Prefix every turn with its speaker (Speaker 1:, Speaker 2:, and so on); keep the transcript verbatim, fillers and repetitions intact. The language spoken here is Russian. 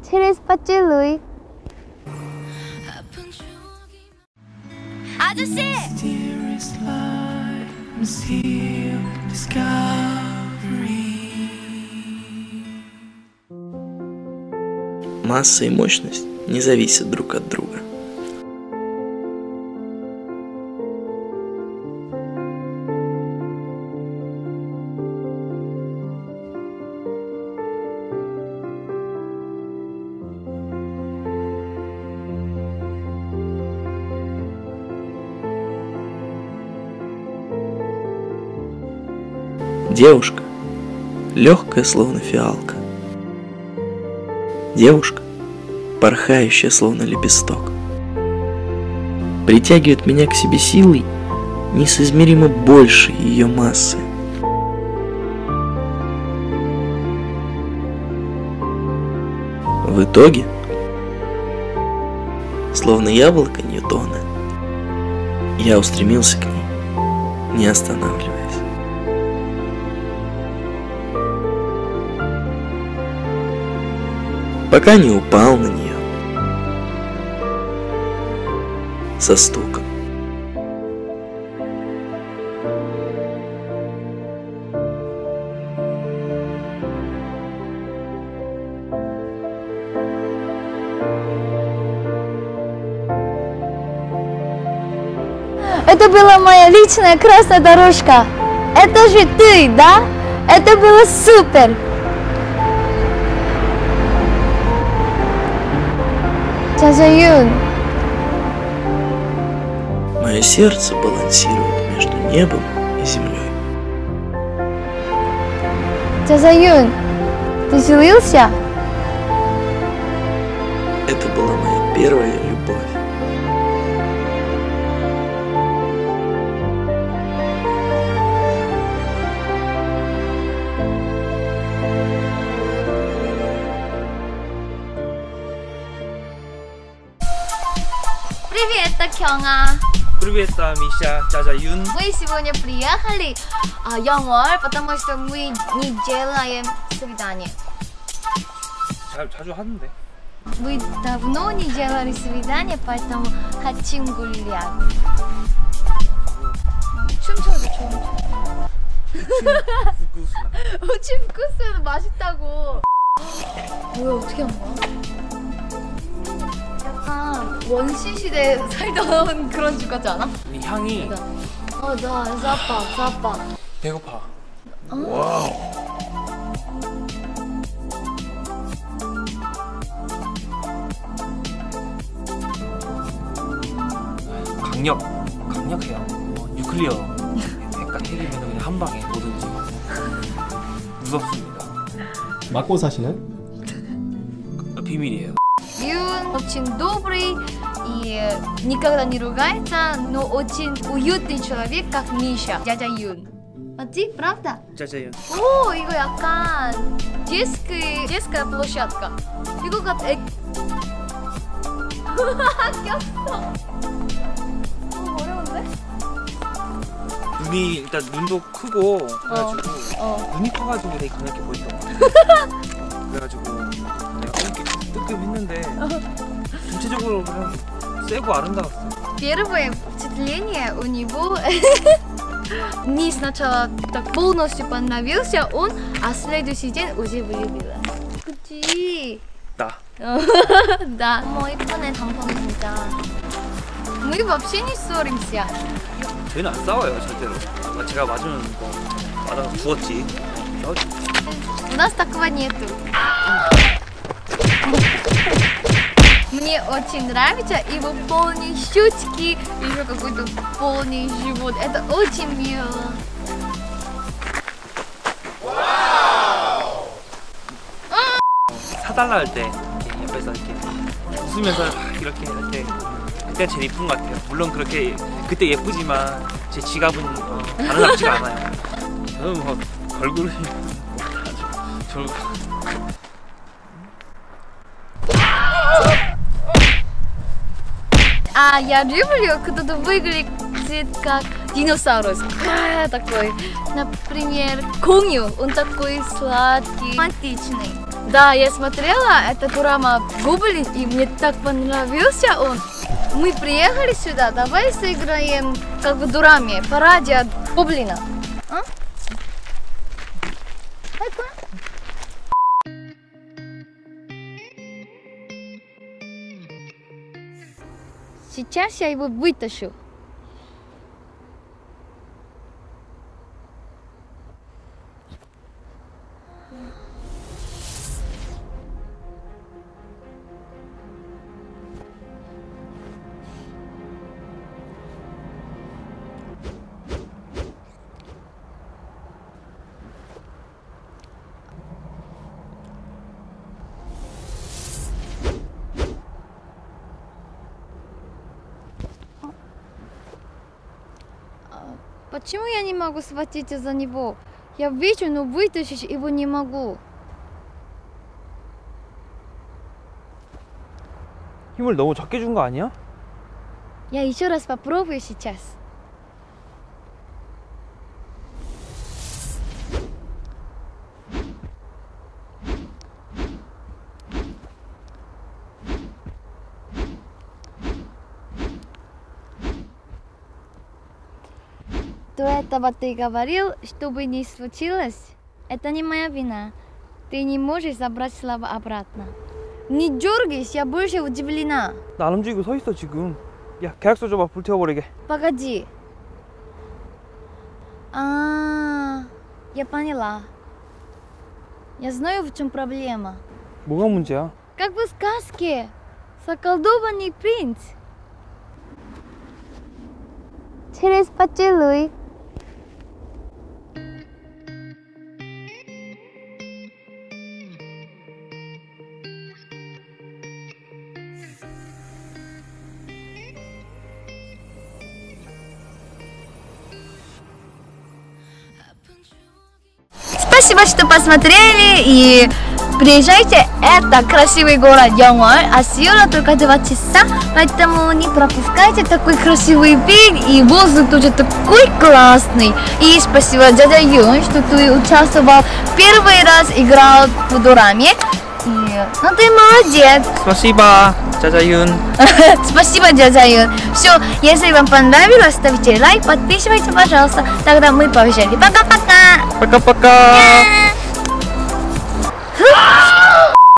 Speaker 1: через поцелуй. 아저씨!
Speaker 2: Масса и мощность не зависят друг от друга. Девушка, легкая, словно фиалка. Девушка, порхающая, словно лепесток, притягивает меня к себе силой, несоизмеримо больше ее массы. В итоге, словно яблоко Ньютона, я устремился к ней, не останавливаясь. Пока не упал на нее со стуком.
Speaker 1: Это была моя личная красная дорожка. Это же ты, да? Это было супер. Дядя Юн.
Speaker 2: Мое сердце балансирует между небом и землей.
Speaker 1: Дядя Юн, ты злился?
Speaker 2: Это была моя первая любовь.
Speaker 1: Привет, Такёнга.
Speaker 3: Привет, Миша, дядя Юн.
Speaker 1: Мы сегодня приехали а, 영월, потому что мы не делаем свидание.
Speaker 3: 자, 자주 하는데.
Speaker 1: Мы давно не делали свидание, поэтому хотим гулять. 춤춰도 춤춰.
Speaker 3: вкусно.
Speaker 1: очень вкусно, 맛있다고. 뭐야, 어떻게 한 거야? 약간 원시 시대에 살던 그런 집 같지 않아?
Speaker 3: 이 향이.
Speaker 1: 어, 나 사빠, 사빠.
Speaker 3: 배고파.
Speaker 1: 어?
Speaker 3: 와우. 강력, 강력해요. 어, 뉴클리어 핵, 핵이면 그냥 한 방에 뭐든지. 무섭습니다.
Speaker 4: 맞고 사시는?
Speaker 3: 비밀이에요.
Speaker 1: Юн очень добрый и никогда не ругается, но очень уютный человек, как Миша, дядя Юн. 맞지? правда?
Speaker 3: дядя Юн.
Speaker 1: 오, 이거 약간 детский, детская площадка. 이거 같아. 애... 꼈어. 어, 어려운데?
Speaker 3: 눈이 일단 눈도 크고 그래가지고
Speaker 1: 어.
Speaker 3: 눈이 커가지고 되게 강력해 보이더라고. 어, 그래가지고 내가 이렇게 뜨끔했는데 전체적으로 그냥 세고 아름다웠어요.
Speaker 1: Первое впечатление у него не сначала так полностью понравился он, а следующий день уже влюбилась. 그치?
Speaker 3: 나.
Speaker 1: Да. 너무 이쁘네, 단풍이 진짜. Мы вообще не ссоримся.
Speaker 3: 저희는 안 싸워요 절대로. 제가 맞으면 뭐 맞아서 죽었지. 싸우지.
Speaker 1: У нас такого нету. Мне очень нравится его полный щечки, еще какой-то полный живот. Это очень мило.
Speaker 3: 사달라 할 때 옆에서 이렇게 웃으면서 이렇게 할 때 그때 제일 예쁜 것 같아요. 물론 그렇게 그때 예쁘지만 제 지갑은 어, 아름답지가 않아요. 저는 뭐 걸그룹이 저
Speaker 1: А я люблю, кто-то выглядит как динозавр. Такой, например, конью. Он такой сладкий, романтичный. Да, я смотрела эту дораму «Гоблин», и мне так понравился он. Мы приехали сюда, давай сыграем как в дораме, пародия Гоблина. А? Сейчас я его вытащу. Почему я не могу схватиться за него? Я вижу, но вытащить его не могу.
Speaker 3: 힘을 너무 적게 준 거 아니야?
Speaker 1: Я еще раз попробую сейчас. До этого ты говорил, чтобы не случилось. Это не моя вина. Ты не можешь забрать слова обратно. Не дергайся, я больше удивлена.
Speaker 3: 나 안 움직이고 서 있어 지금. 야 계약서 줘봐 불태워버리게.
Speaker 1: Погоди. А, я поняла. Я знаю, в чем проблема.
Speaker 3: 뭐가 문제야?
Speaker 1: Как в сказке. Заколдованный принц. Через поцелуй. Спасибо, что посмотрели, и приезжайте, это красивый город Йонгвон, а съемка только два часа, поэтому не пропускайте такой красивый вид, и воздух тоже такой классный. И спасибо, дядя Юн, что ты участвовал, первый раз играл в дораме, и, ну ты молодец.
Speaker 3: Спасибо, 짜자윤.
Speaker 1: Спасибо, дядя Юн. Все, если вам понравилось, ставьте лайк, подписывайтесь, пожалуйста. Тогда мы пообещали. Пока-пока.
Speaker 3: Пока-пока.